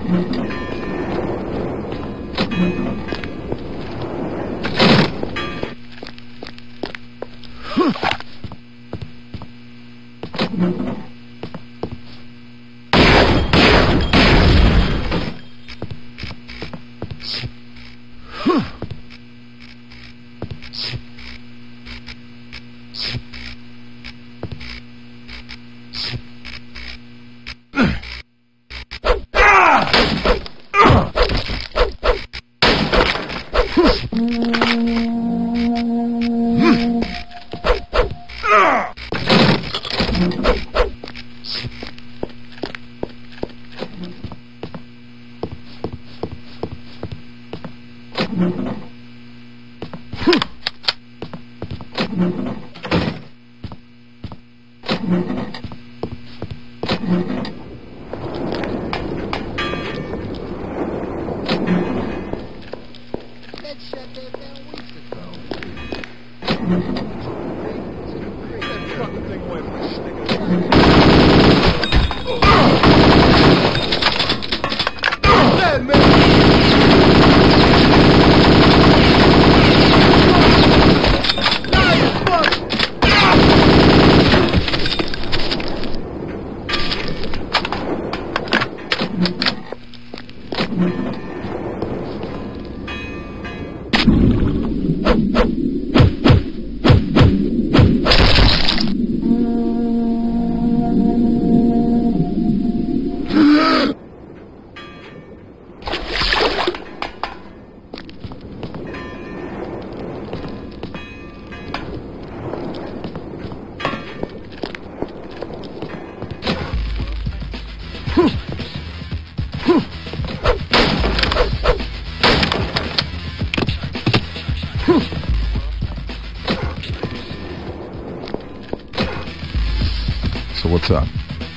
So what's up?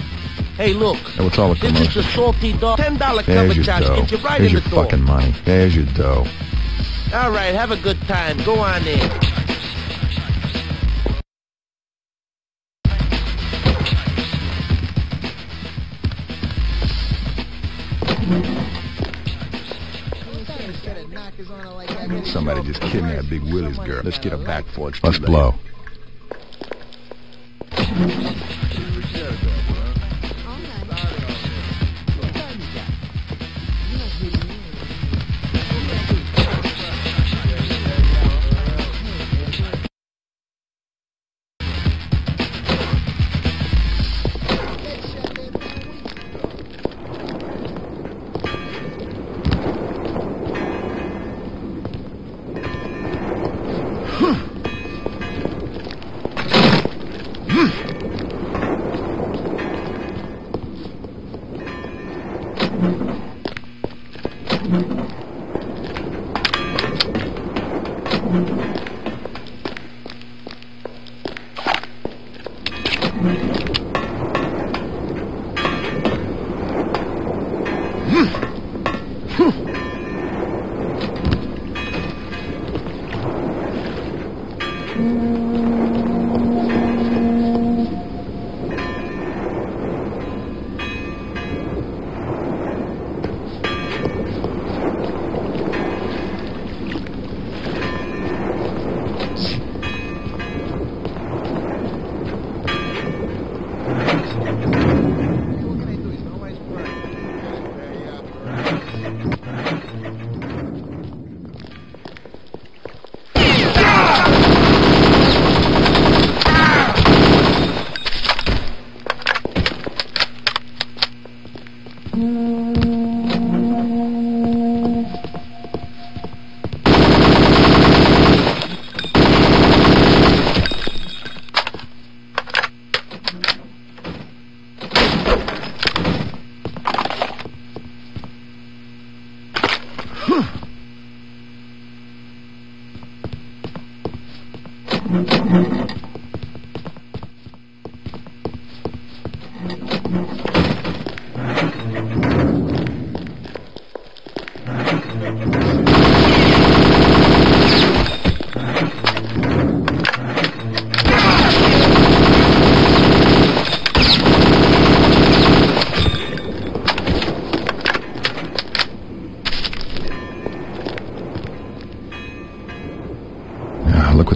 Hey, look. Hey, what's all the commotion? This is the Salty Dog $10 cover There's your charge. dough. Get you right There's in your the door. fucking money. There's your dough. All right, have a good time. Go on in. Somebody just kidnapped Big Willie's girl. Let's get her back for it. Let's blow.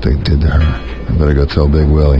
they did to her. I better go tell Big Willie.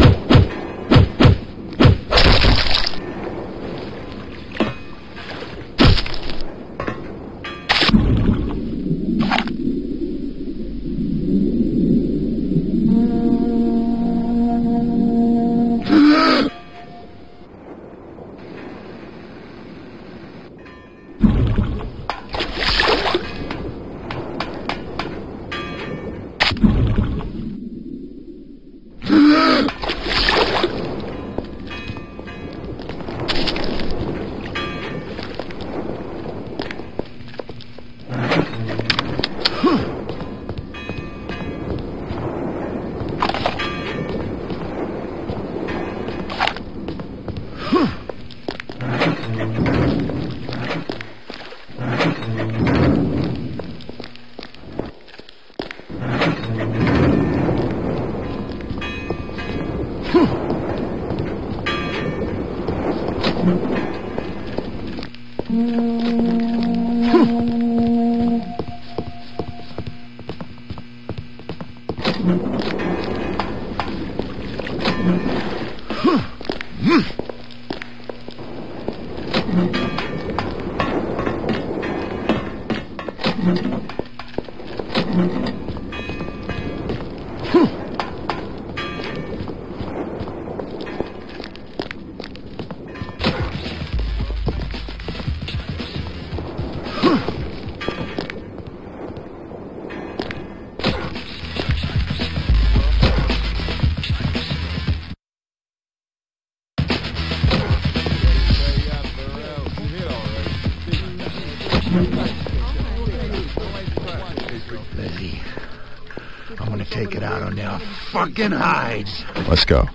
Lizzie, I'm gonna take it out on their fucking hides. Let's go.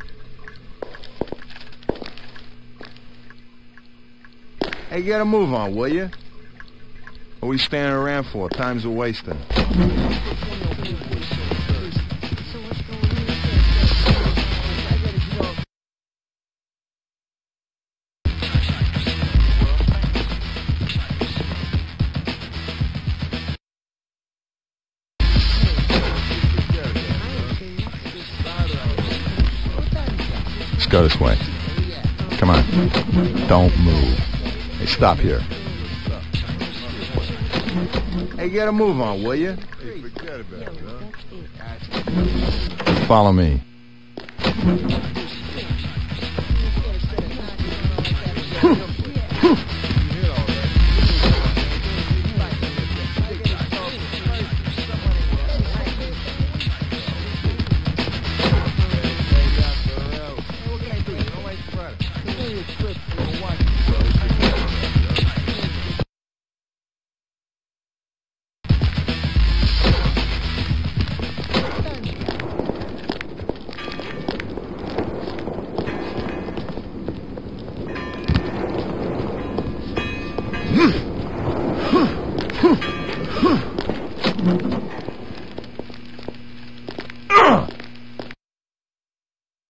Hey, get a move on, will you? What are we standing around for? Time's a wasting. Let's go this way. Come on. Don't move. Hey, stop here. Hey, get a move on, will you? Follow me.